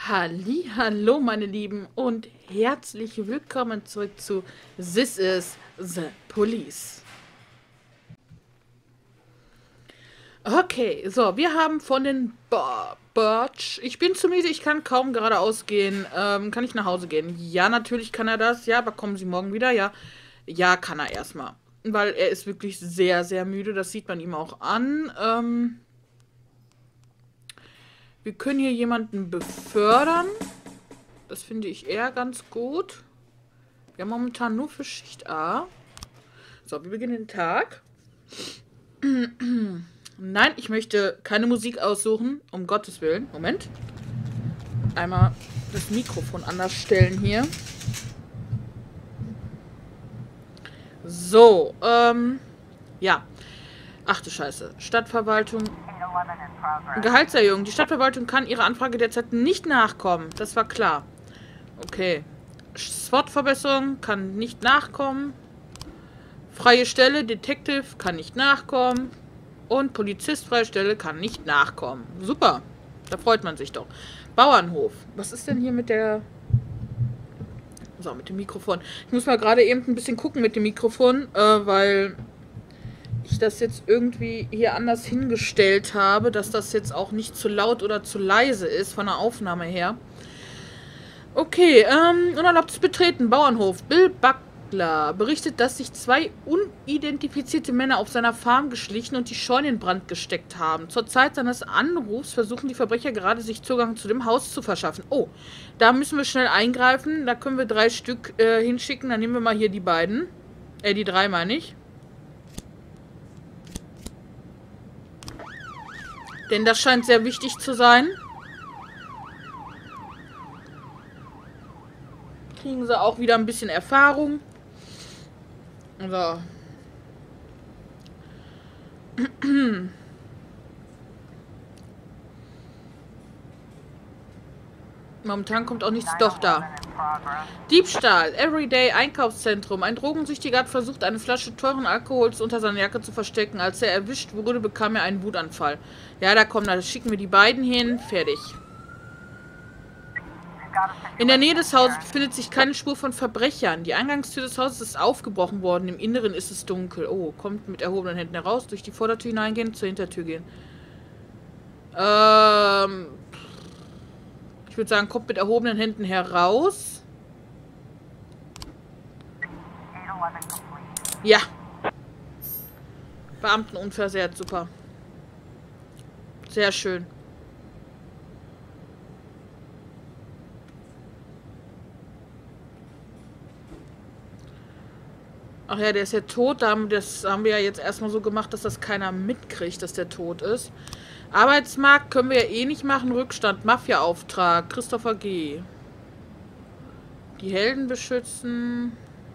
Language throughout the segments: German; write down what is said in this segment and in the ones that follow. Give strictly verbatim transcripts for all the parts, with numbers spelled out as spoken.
Halli, hallo meine Lieben und herzlich willkommen zurück zu This is the Police. Okay, so, wir haben von den Bo- Birch. Ich bin zu müde, ich kann kaum geradeaus gehen. Ähm, kann ich nach Hause gehen? Ja, natürlich kann er das. Ja, aber kommen Sie morgen wieder? Ja, ja, kann er erstmal. Weil er ist wirklich sehr, sehr müde. Das sieht man ihm auch an. Ähm, wir können hier jemanden befördern. Das finde ich eher ganz gut. Wir haben momentan nur für Schicht A. So, wir beginnen den Tag. Nein, ich möchte keine Musik aussuchen. Um Gottes Willen. Moment. Einmal das Mikrofon anders stellen hier. So, ähm, ja. Ach du Scheiße. Stadtverwaltung. Gehaltserhöhung. Die Stadtverwaltung kann ihrer Anfrage derzeit nicht nachkommen. Das war klar. Okay. SWOT-Verbesserung kann nicht nachkommen. Freie Stelle, Detective kann nicht nachkommen. Und Polizist, freie Stelle, kann nicht nachkommen. Super. Da freut man sich doch. Bauernhof. Was ist denn hier mit der... So, mit dem Mikrofon. Ich muss mal gerade eben ein bisschen gucken mit dem Mikrofon, äh, weil ich das jetzt irgendwie hier anders hingestellt habe, dass das jetzt auch nicht zu laut oder zu leise ist von der Aufnahme her. Okay, ähm, unerlaubtes Betreten, Bauernhof. Bill Buckler berichtet, dass sich zwei unidentifizierte Männer auf seiner Farm geschlichen und die Scheune in Brand gesteckt haben. Zur Zeit seines Anrufs versuchen die Verbrecher gerade, sich Zugang zu dem Haus zu verschaffen. Oh, da müssen wir schnell eingreifen. Da können wir drei Stück äh, hinschicken. Dann nehmen wir mal hier die beiden. Äh, die drei meine ich. Denn das scheint sehr wichtig zu sein. Kriegen sie auch wieder ein bisschen Erfahrung. So. Momentan kommt auch nichts. Doch, da. Diebstahl. Everyday Einkaufszentrum. Ein Drogensüchtiger hat versucht, eine Flasche teuren Alkohols unter seiner Jacke zu verstecken. Als er erwischt wurde, bekam er einen Wutanfall. Ja, da kommen, da schicken wir die beiden hin. Fertig. In der Nähe des Hauses befindet sich keine Spur von Verbrechern. Die Eingangstür des Hauses ist aufgebrochen worden. Im Inneren ist es dunkel. Oh, kommt mit erhobenen Händen heraus, durch die Vordertür hineingehen, zur Hintertür gehen. Ähm... Ich würde sagen, kommt mit erhobenen Händen heraus. Ja. Beamten unversehrt, super. Sehr schön. Ach ja, der ist ja tot. Das haben wir ja jetzt erstmal so gemacht, dass das keiner mitkriegt, dass der tot ist. Arbeitsmarkt können wir ja eh nicht machen. Rückstand, Mafia-Auftrag, Christopher G. Die Helden beschützen.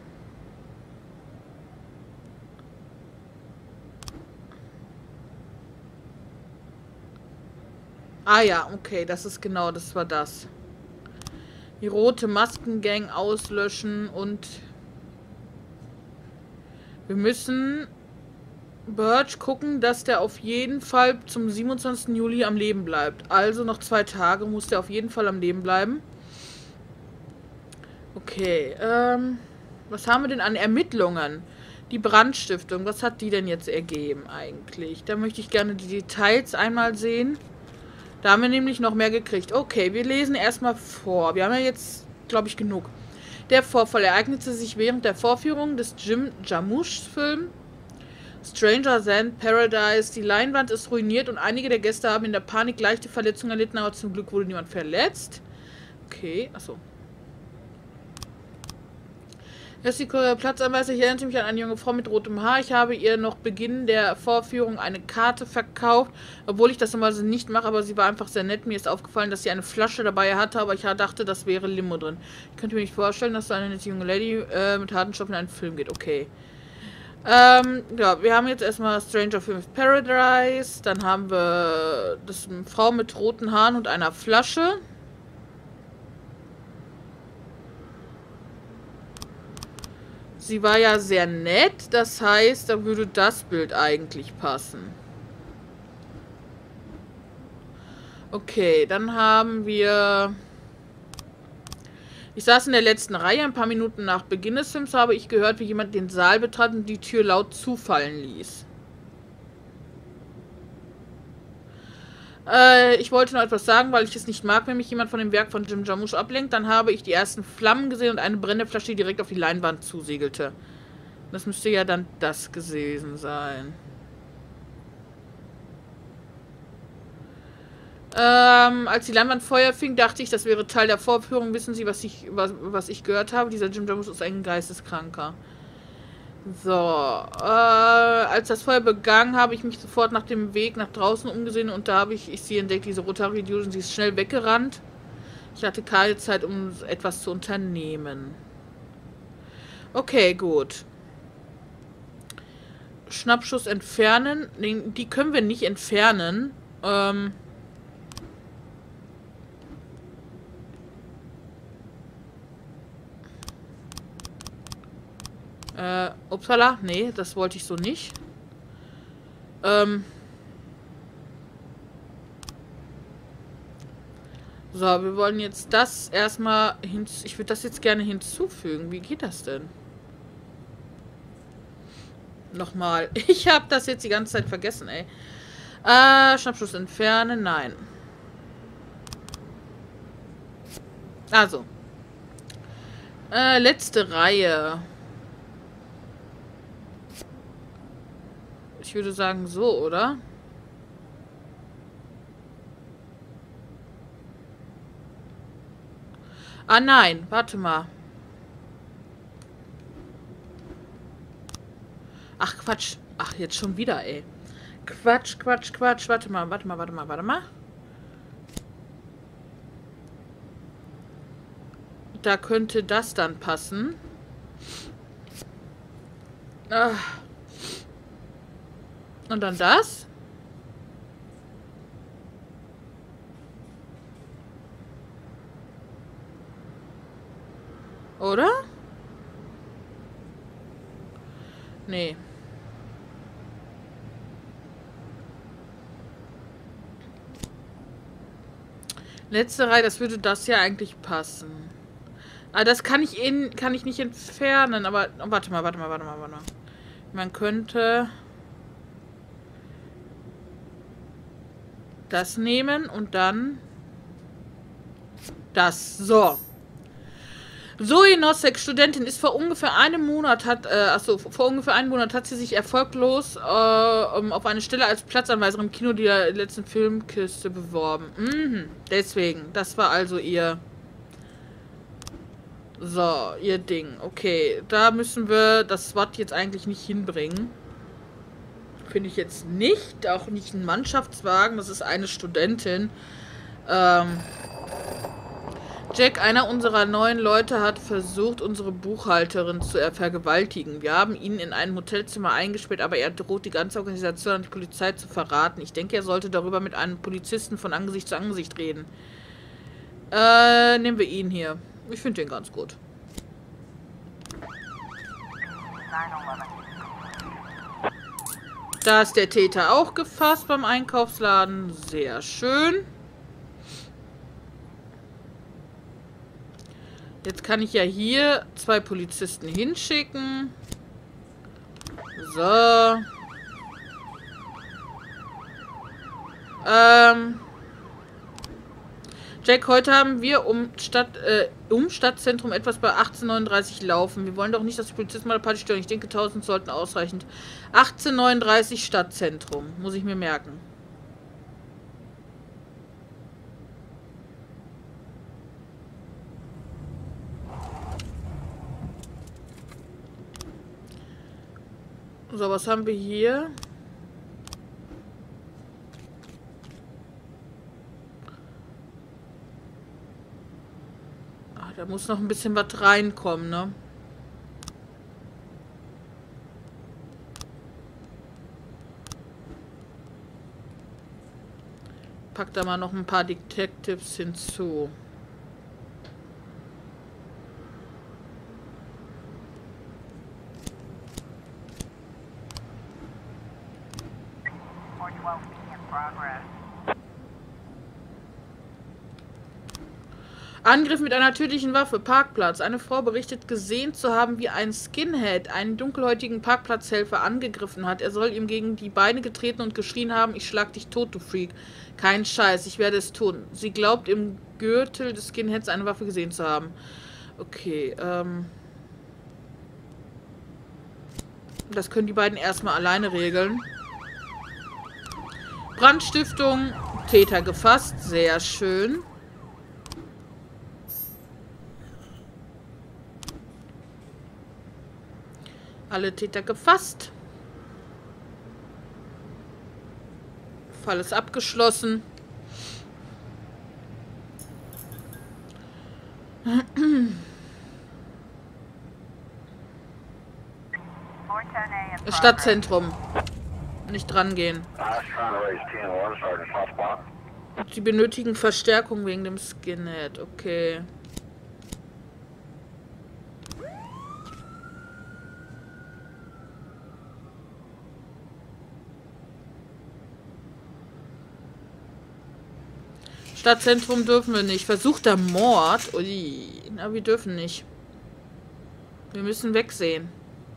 Ah ja, okay, das ist genau, das war das. Die rote Maskengang auslöschen und wir müssen Birch gucken, dass der auf jeden Fall zum siebenundzwanzigsten Juli am Leben bleibt. Also noch zwei Tage muss der auf jeden Fall am Leben bleiben. Okay, ähm, was haben wir denn an Ermittlungen? Die Brandstiftung, was hat die denn jetzt ergeben eigentlich? Da möchte ich gerne die Details einmal sehen. Da haben wir nämlich noch mehr gekriegt. Okay, wir lesen erstmal vor. Wir haben ja jetzt, glaube ich, genug. Der Vorfall ereignete sich während der Vorführung des Jim Jarmusch-Films Stranger Than Paradise. Die Leinwand ist ruiniert und einige der Gäste haben in der Panik leichte Verletzungen erlitten, aber zum Glück wurde niemand verletzt. Okay, achso. Erst die Platzanweiser. Ich erinnere mich an eine junge Frau mit rotem Haar. Ich habe ihr noch Beginn der Vorführung eine Karte verkauft, obwohl ich das normalerweise nicht mache, aber sie war einfach sehr nett. Mir ist aufgefallen, dass sie eine Flasche dabei hatte, aber ich dachte, das wäre Limo drin. Ich könnte mir nicht vorstellen, dass so eine nette junge Lady äh, mit harten Stoffen in einen Film geht. Okay. Ähm, ja, wir haben jetzt erstmal Stranger Things Paradise. Dann haben wir das eine Frau mit roten Haaren und einer Flasche. Sie war ja sehr nett, das heißt, da würde das Bild eigentlich passen. Okay, dann haben wir Ich saß in der letzten Reihe. Ein paar Minuten nach Beginn des Films habe ich gehört, wie jemand den Saal betrat und die Tür laut zufallen ließ. Äh, ich wollte noch etwas sagen, weil ich es nicht mag, wenn mich jemand von dem Werk von Jim Jarmusch ablenkt. Dann habe ich die ersten Flammen gesehen und eine brennende Flasche, die direkt auf die Leinwand zusegelte. Das müsste ja dann das gewesen sein. Ähm, als die Leinwand Feuer fing, dachte ich, das wäre Teil der Vorführung. Wissen Sie, was ich, was, was ich gehört habe? Dieser Jim Jarmusch ist ein Geisteskranker. So, äh, als das Feuer begann, habe ich mich sofort nach dem Weg nach draußen umgesehen und da habe ich, ich sie entdeckt, diese Rotary Dude, und sie ist schnell weggerannt. Ich hatte keine Zeit, um etwas zu unternehmen. Okay, gut. Schnappschuss entfernen. Die können wir nicht entfernen. Ähm... Äh, upsala, nee, das wollte ich so nicht. Ähm. So, wir wollen jetzt das erstmal hinzu... Ich würde das jetzt gerne hinzufügen. Wie geht das denn? Nochmal. Ich habe das jetzt die ganze Zeit vergessen, ey. Äh, Schnappschuss entfernen, nein. Also. Äh, letzte Reihe. Ich würde sagen so, oder? Ah, nein. Warte mal. Ach, Quatsch. Ach, jetzt schon wieder, ey. Quatsch, Quatsch, Quatsch. Warte mal, warte mal, warte mal, warte mal. Da könnte das dann passen. Ah. Und dann das. Oder? Nee. Letzte Reihe, das würde das ja eigentlich passen. Ah, das kann ich in, kann ich nicht entfernen, aber oh, warte mal, warte mal, warte mal, warte mal. Man könnte das nehmen und dann das. So. Zoe Nosek, Studentin, ist vor ungefähr einem Monat hat, äh, achso, vor ungefähr einem Monat hat sie sich erfolglos äh, auf eine Stelle als Platzanweiserin im Kino der letzten Filmkiste beworben. Mhm, deswegen. Das war also ihr... So, ihr Ding. Okay, da müssen wir das SWAT jetzt eigentlich nicht hinbringen. Finde ich jetzt nicht. Auch nicht ein Mannschaftswagen. Das ist eine Studentin. Ähm... Jack, einer unserer neuen Leute, hat versucht, unsere Buchhalterin zu vergewaltigen. Wir haben ihn in ein Hotelzimmer eingesperrt, aber er droht, die ganze Organisation an die Polizei zu verraten. Ich denke, er sollte darüber mit einem Polizisten von Angesicht zu Angesicht reden. Äh, nehmen wir ihn hier. Ich finde den ganz gut. Da ist der Täter auch gefasst beim Einkaufsladen. Sehr schön. Jetzt kann ich ja hier zwei Polizisten hinschicken. So. Ähm. Jack, heute haben wir um, Stadt, äh, um Stadtzentrum etwas bei achtzehn neununddreißig laufen. Wir wollen doch nicht, dass die Polizisten mal eine Party stören. Ich denke, tausend sollten ausreichend. achtzehn neununddreißig Stadtzentrum. Muss ich mir merken. So, was haben wir hier? Ah, da muss noch ein bisschen was reinkommen, ne? Pack da mal noch ein paar Detectives hinzu. Angriff mit einer tödlichen Waffe. Parkplatz. Eine Frau berichtet gesehen zu haben, wie ein Skinhead einen dunkelhäutigen Parkplatzhelfer angegriffen hat. Er soll ihm gegen die Beine getreten und geschrien haben, ich schlag dich tot, du Freak. Kein Scheiß, ich werde es tun. Sie glaubt, im Gürtel des Skinheads eine Waffe gesehen zu haben. Okay, ähm... das können die beiden erstmal alleine regeln. Brandstiftung. Täter gefasst. Sehr schön. Alle Täter gefasst. Fall ist abgeschlossen. Stadtzentrum. Nicht dran gehen. Sie benötigen Verstärkung wegen dem Skinhead. Okay. Stadtzentrum dürfen wir nicht. Versuchter Mord. Ui. Na, wir dürfen nicht. Wir müssen wegsehen.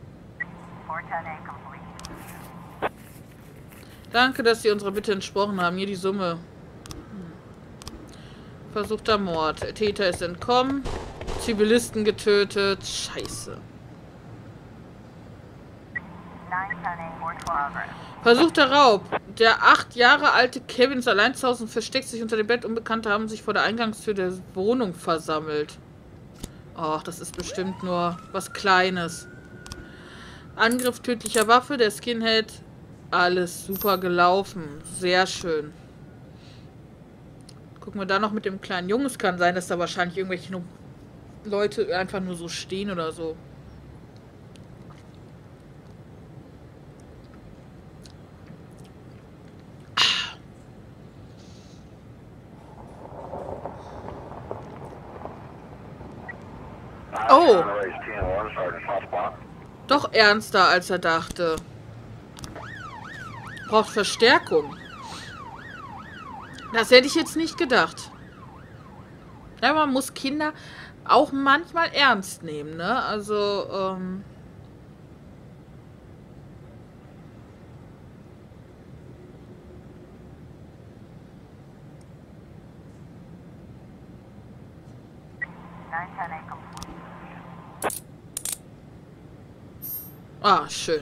Danke, dass Sie unserer Bitte entsprochen haben. Hier die Summe. Versuchter Mord. Der Täter ist entkommen. Zivilisten getötet. Scheiße. Versuchter Raub. Der acht Jahre alte Kevin ist allein zu Hause und versteckt sich unter dem Bett. Unbekannte haben sich vor der Eingangstür der Wohnung versammelt. Ach, das ist bestimmt nur was Kleines. Angriff tödlicher Waffe. Der Skinhead. Alles super gelaufen. Sehr schön. Gucken wir da noch mit dem kleinen Jungen. Es kann sein, dass da wahrscheinlich irgendwelche Leute einfach nur so stehen oder so. Oh! Doch ernster, als er dachte. Braucht Verstärkung. Das hätte ich jetzt nicht gedacht. Ja, man muss Kinder auch manchmal ernst nehmen, ne? Also, ähm... Ah, schön.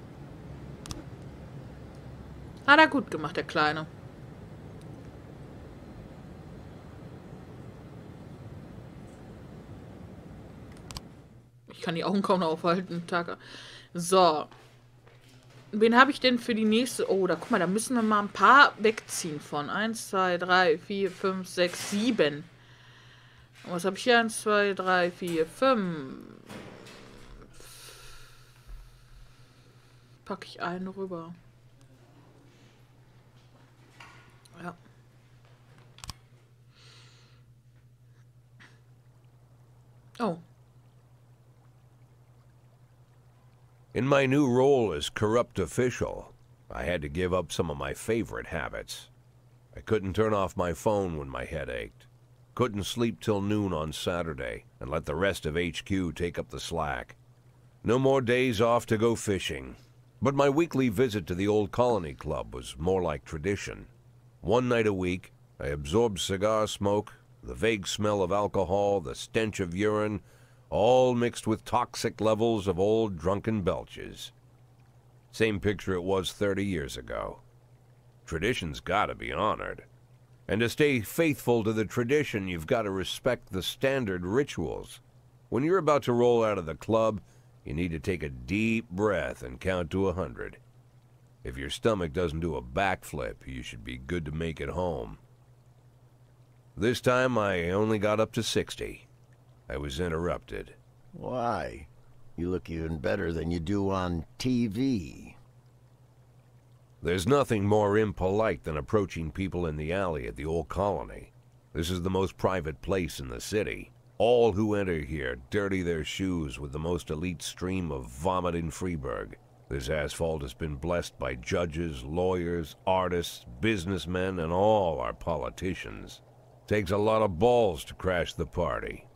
Hat er gut gemacht, der Kleine. Ich kann die Augen kaum noch aufhalten. Tag. So. Wen habe ich denn für die nächste... Oh, da guck mal, da müssen wir mal ein paar wegziehen von. eins, zwei, drei, vier, fünf, sechs, sieben. Und was habe ich hier? eins, zwei, drei, vier, fünf. Packe ich einen rüber. Ja. Oh. In my new role as corrupt official, I had to give up some of my favorite habits. I couldn't turn off my phone when my head ached. Couldn't sleep till noon on Saturday and let the rest of H Q take up the slack. No more days off to go fishing. But my weekly visit to the old Colony Club was more like tradition. One night a week, I absorbed cigar smoke, the vague smell of alcohol, the stench of urine, all mixed with toxic levels of old drunken belches. Same picture it was thirty years ago. Tradition's gotta be honored. And to stay faithful to the tradition, you've got to respect the standard rituals. When you're about to roll out of the club, you need to take a deep breath and count to a hundred. If your stomach doesn't do a backflip, you should be good to make it home. This time, I only got up to sixty. I was interrupted. Why? You look even better than you do on T V. There's nothing more impolite than approaching people in the alley at the old Colony. This is the most private place in the city. All who enter here dirty their shoes with the most elite stream of vomit in Freeburg. This asphalt has been blessed by judges, lawyers, artists, businessmen, and all our politicians. Takes a lot of balls to crash the party.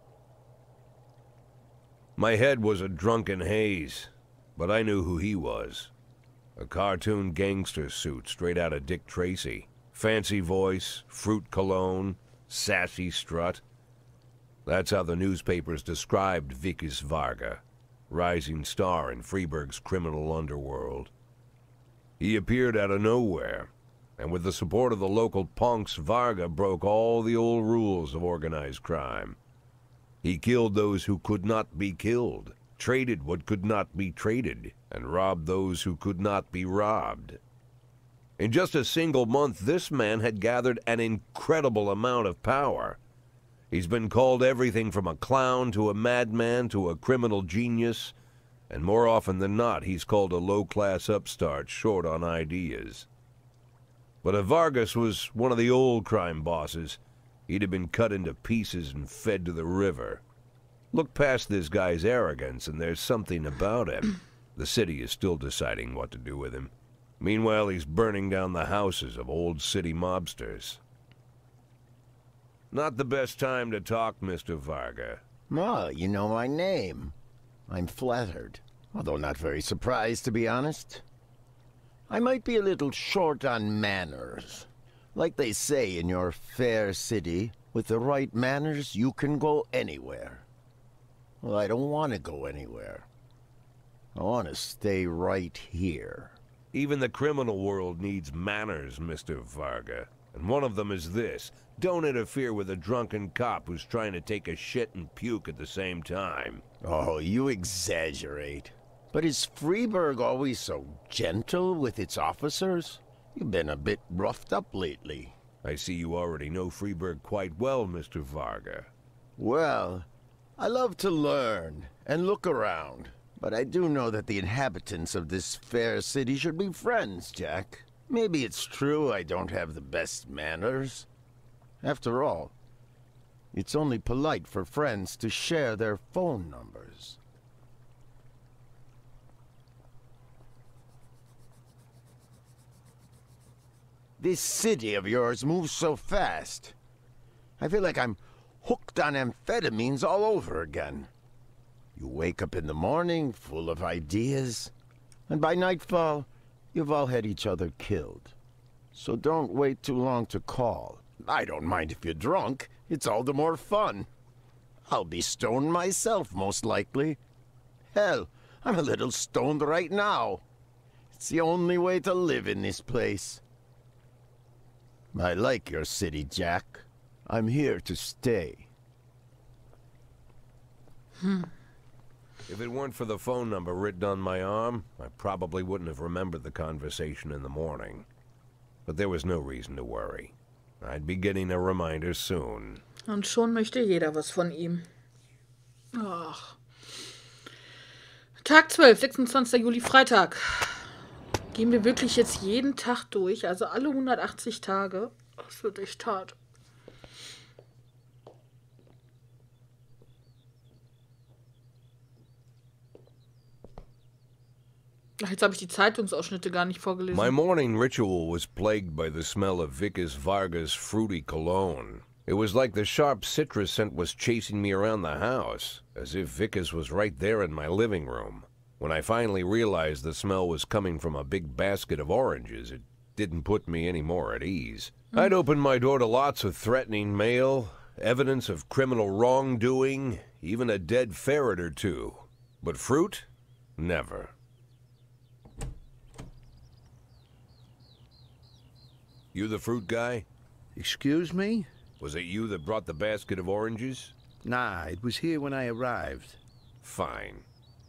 My head was a drunken haze, but I knew who he was. A cartoon gangster suit straight out of Dick Tracy. Fancy voice, fruit cologne, sassy strut. That's how the newspapers described Vickis Varga, rising star in Freeburg's criminal underworld. He appeared out of nowhere, and with the support of the local punks, Varga broke all the old rules of organized crime. He killed those who could not be killed, traded what could not be traded, and robbed those who could not be robbed. In just a single month, this man had gathered an incredible amount of power. He's been called everything from a clown to a madman to a criminal genius, and more often than not, he's called a low-class upstart short on ideas. But if Vargas was one of the old crime bosses, he'd have been cut into pieces and fed to the river. Look past this guy's arrogance, and there's something about him. The city is still deciding what to do with him. Meanwhile, he's burning down the houses of old city mobsters. Not the best time to talk, Mister Varga. Well, you know my name. I'm flattered, although not very surprised, to be honest. I might be a little short on manners. Like they say in your fair city, with the right manners, you can go anywhere. Well, I don't want to go anywhere. I want to stay right here. Even the criminal world needs manners, Mister Varga. And one of them is this. Don't interfere with a drunken cop who's trying to take a shit and puke at the same time. Oh, you exaggerate. But is Freeburg always so gentle with its officers? You've been a bit roughed up lately. I see you already know Freeburg quite well, Mister Varga. Well, I love to learn and look around. But I do know that the inhabitants of this fair city should be friends, Jack. Maybe it's true I don't have the best manners. After all, it's only polite for friends to share their phone numbers. This city of yours moves so fast. I feel like I'm hooked on amphetamines all over again. You wake up in the morning full of ideas, and by nightfall, you've all had each other killed. So don't wait too long to call. I don't mind if you're drunk. It's all the more fun. I'll be stoned myself, most likely. Hell, I'm a little stoned right now. It's the only way to live in this place. I like your city, Jack. I'm here to stay. Hmm. If it weren't for the phone number written on my arm, I probably wouldn't have remembered the conversation in the morning. But there was no reason to worry. I'd be getting a reminder soon. Und schon möchte jeder was von ihm. Ach. Tag zwölf, sechsundzwanzigster Juli, Freitag. Gehen wir wirklich jetzt jeden Tag durch? Also alle hundertachtzig Tage? Das wird echt hart. Jetzt habe ich die Zeitungsausschnitte gar nicht vorgelesen. My morning ritual was plagued by the smell of Vickis Varga's fruity cologne. It was like the sharp citrus scent was chasing me around the house, as if Vickis was right there in my living room. When I finally realized the smell was coming from a big basket of oranges, it didn't put me any more at ease. Mm. I'd opened my door to lots of threatening mail, evidence of criminal wrongdoing, even a dead ferret or two. But fruit? Never. You the fruit guy? Excuse me? Was it you that brought the basket of oranges? Nah, it was here when I arrived. Fine.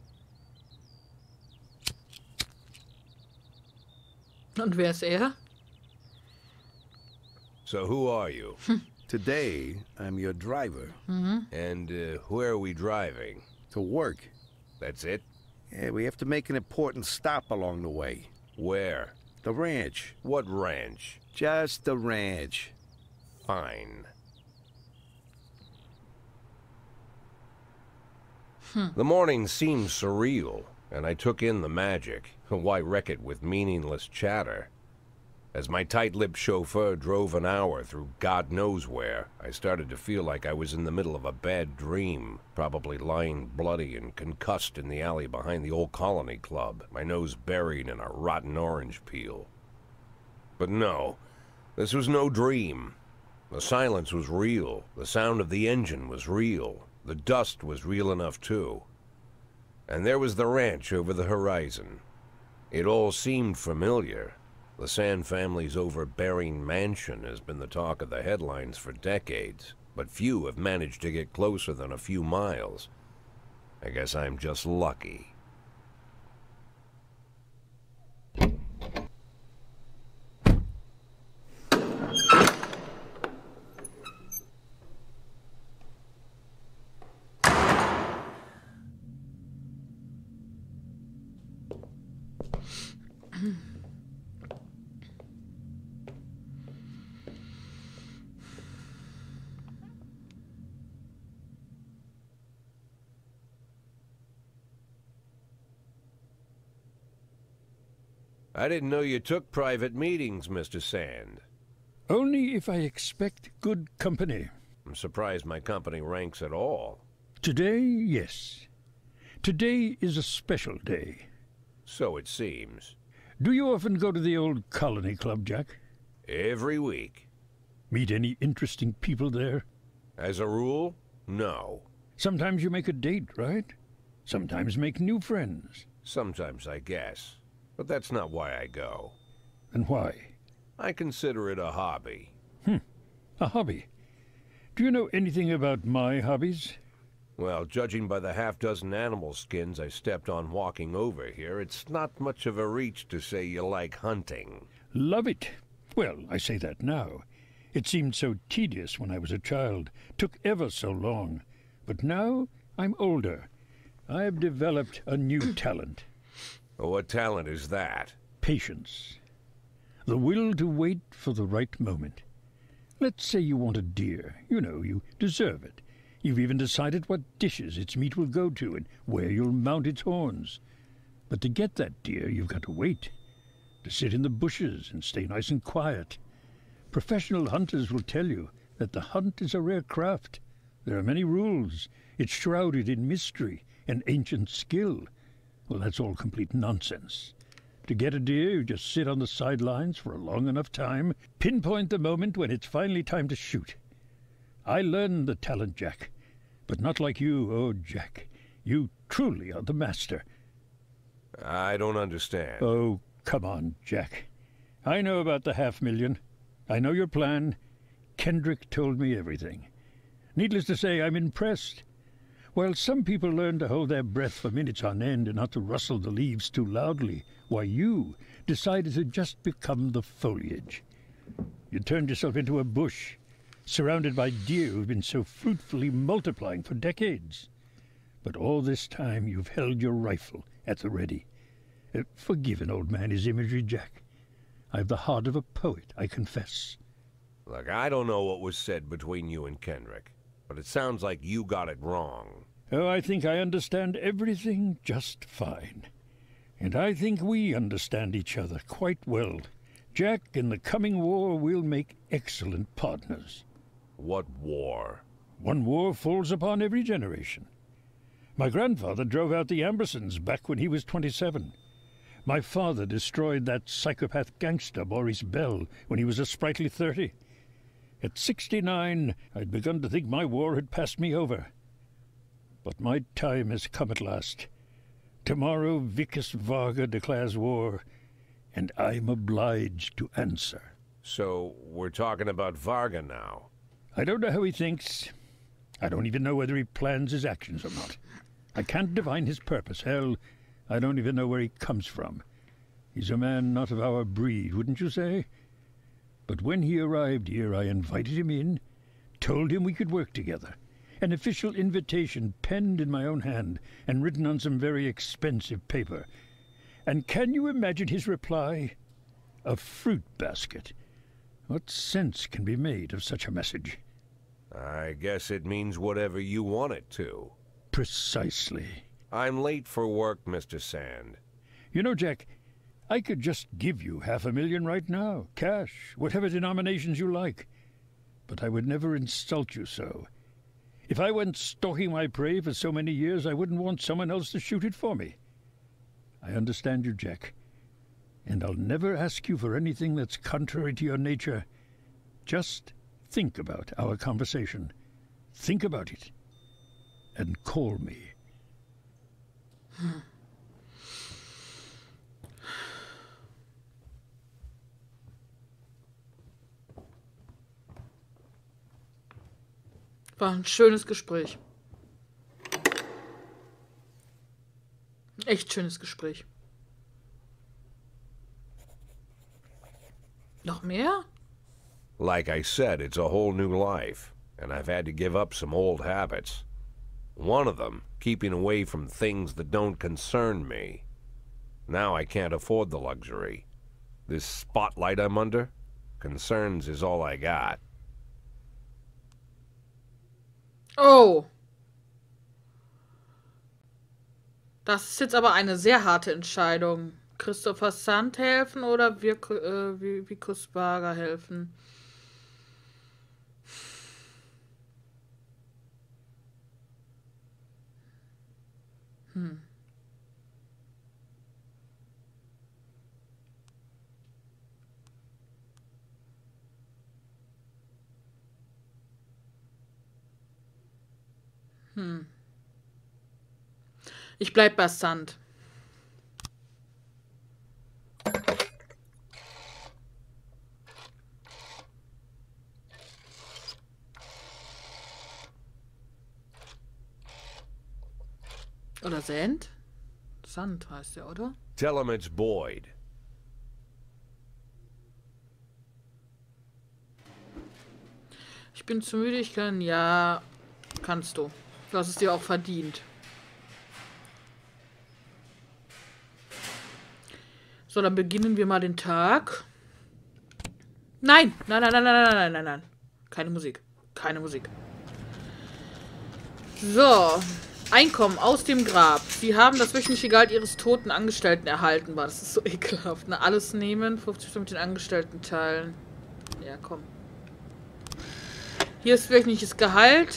Und wer ist er? So who are you? Today, I'm your driver. Mm-hmm. And uh, where are we driving? To work. That's it? Yeah, we have to make an important stop along the way. Where? The ranch. What ranch? Just the ranch. Fine. Hmm. The morning seemed surreal, and I took in the magic. Why wreck it with meaningless chatter? As my tight-lipped chauffeur drove an hour through God knows where, I started to feel like I was in the middle of a bad dream, probably lying bloody and concussed in the alley behind the old Colony Club, my nose buried in a rotten orange peel. But no, this was no dream. The silence was real, the sound of the engine was real, the dust was real enough too. And there was the ranch over the horizon. It all seemed familiar. The Sand family's overbearing mansion has been the talk of the headlines for decades, but few have managed to get closer than a few miles. I guess I'm just lucky. I didn't know you took private meetings, Mister Sand. Only if I expect good company. I'm surprised my company ranks at all. Today, yes. Today is a special day. So it seems. Do you often go to the old Colony Club, Jack? Every week. Meet any interesting people there? As a rule, no. Sometimes you make a date, right? Sometimes make new friends. Sometimes, I guess. But that's not why I go. And why? I consider it a hobby. Hmm. A hobby. Do you know anything about my hobbies? Well, judging by the half-dozen animal skins I stepped on walking over here, it's not much of a reach to say you like hunting. Love it. Well, I say that now. It seemed so tedious when I was a child. Took ever so long. But now I'm older. I've developed a new talent. What talent is that? Patience. The will to wait for the right moment. Let's say you want a deer. You know, you deserve it. You've even decided what dishes its meat will go to and where you'll mount its horns. But to get that deer, you've got to wait. To sit in the bushes and stay nice and quiet. Professional hunters will tell you that the hunt is a rare craft. There are many rules. It's shrouded in mystery and ancient skill. Well, that's all complete nonsense. To get a deer, you just sit on the sidelines for a long enough time, pinpoint the moment when it's finally time to shoot. I learned the talent, Jack. But not like you, oh, Jack. You truly are the master. I don't understand. Oh, come on, Jack. I know about the half million. I know your plan. Kendrick told me everything. Needless to say, I'm impressed. While some people learn to hold their breath for minutes on end and not to rustle the leaves too loudly, why you decided to just become the foliage. You turned yourself into a bush, surrounded by deer who've been so fruitfully multiplying for decades. But all this time you've held your rifle at the ready. Uh, forgive an old man his imagery, Jack. I've the heart of a poet, I confess. Look, I don't know what was said between you and Kendrick, but it sounds like you got it wrong. Oh, I think I understand everything just fine. And I think we understand each other quite well. Jack, in the coming war, we'll make excellent partners. What war? One war falls upon every generation. My grandfather drove out the Ambersons back when he was twenty-seven. My father destroyed that psychopath gangster, Maurice Bell, when he was a sprightly thirty. At sixty-nine, I'd begun to think my war had passed me over. But my time has come at last. Tomorrow Vickis Varga declares war, and I'm obliged to answer. So, we're talking about Varga now? I don't know how he thinks. I don't even know whether he plans his actions or not. I can't divine his purpose. Hell, I don't even know where he comes from. He's a man not of our breed, wouldn't you say? But when he arrived here, I invited him in, told him we could work together. An official invitation penned in my own hand and written on some very expensive paper. And can you imagine his reply? A fruit basket. What sense can be made of such a message? I guess it means whatever you want it to. Precisely. I'm late for work, Mister Sand. You know, Jack, I could just give you half a million right now, cash, whatever denominations you like. But I would never insult you so. If I went stalking my prey for so many years, I wouldn't want someone else to shoot it for me. I understand you, Jack. And I'll never ask you for anything that's contrary to your nature. Just think about our conversation. Think about it. And call me. Hm. War ein schönes Gespräch. Echt schönes Gespräch. Noch mehr? Like I said, it's a whole new life, and I've had to give up some old habits. One of them, keeping away from things that don't concern me. Now I can't afford the luxury. This spotlight I'm under, concerns is all I got. Oh. Das ist jetzt aber eine sehr harte Entscheidung. Christopher Sand helfen oder Vico, äh, Vicus Barger helfen? Hm. Hm. Ich bleib bei Sand. Oder Sand? Sand heißt der, oder? Tell him it's Boyd. Ich bin zu müde, ich kann... Ja, kannst du. Du hast es dir auch verdient. So, dann beginnen wir mal den Tag. Nein! Nein, nein, nein, nein, nein, nein, nein, nein. Keine Musik. Keine Musik. So. Einkommen aus dem Grab. Sie haben das wöchentliche Gehalt ihres toten Angestellten erhalten. War das ist so ekelhaft. Ne? Alles nehmen, fünfzig Prozent mit den Angestellten teilen. Ja, komm. Hier ist wöchentliches Gehalt.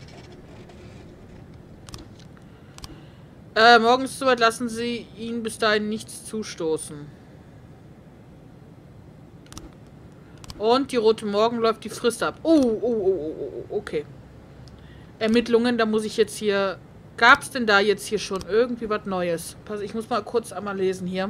Äh, morgen ist es soweit, lassen Sie ihnen bis dahin nichts zustoßen. Und die rote Morgen läuft die Frist ab. Oh, oh, oh, oh, oh, okay. Ermittlungen, da muss ich jetzt hier... Gab es denn da jetzt hier schon irgendwie was Neues? Pass, ich muss mal kurz einmal lesen hier.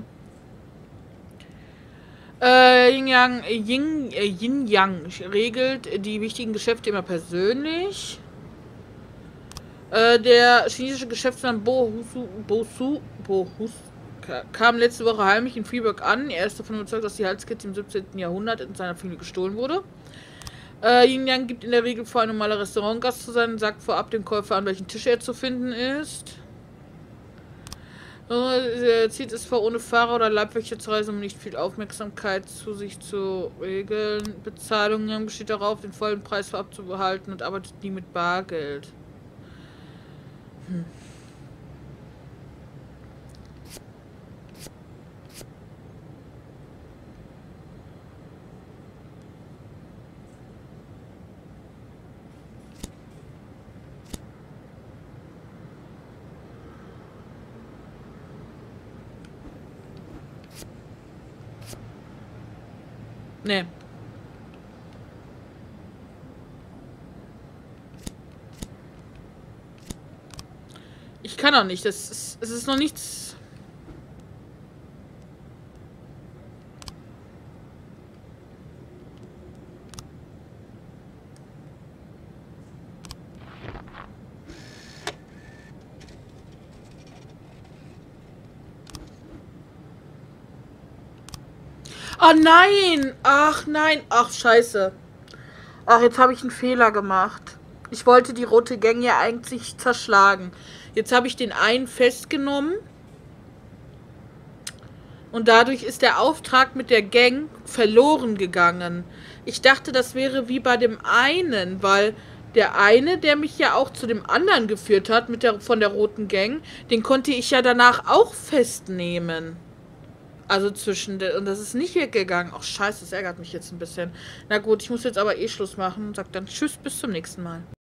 Äh, Yin Yang, Yin, äh, Yin Yang regelt die wichtigen Geschäfte immer persönlich. Äh, der chinesische Geschäftsmann Bo Husu, Bosu, Bo Hus, kam letzte Woche heimlich in Freeburg an. Er ist davon überzeugt, dass die Halskette im siebzehnten Jahrhundert in seiner Familie gestohlen wurde. Äh, Yin Yang gibt in der Regel vor, ein normaler Restaurantgast zu sein und sagt vorab dem Käufer an, welchen Tisch er zu finden ist. Äh, er zieht es vor, ohne Fahrer oder Leibwächter zu reisen, um nicht viel Aufmerksamkeit zu sich zu regeln. Bezahlung Yang besteht darauf, den vollen Preis vorab zu behalten und arbeitet nie mit Bargeld. Hm. Nee. Ich kann auch nicht. Das ist, es ist noch nichts. Oh nein! Ach nein! Ach scheiße. Ach, jetzt habe ich einen Fehler gemacht. Ich wollte die rote Gang ja eigentlich zerschlagen. Jetzt habe ich den einen festgenommen. Und dadurch ist der Auftrag mit der Gang verloren gegangen. Ich dachte, das wäre wie bei dem einen, weil der eine, der mich ja auch zu dem anderen geführt hat, mit der, von der roten Gang, den konnte ich ja danach auch festnehmen. Also zwischen... Der, und das ist nicht weggegangen. Ach, scheiße, das ärgert mich jetzt ein bisschen. Na gut, ich muss jetzt aber eh Schluss machen. Sag dann tschüss, bis zum nächsten Mal.